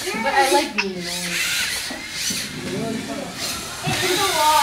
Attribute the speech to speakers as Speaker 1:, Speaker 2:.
Speaker 1: But I like being annoying.
Speaker 2: It's in the wall.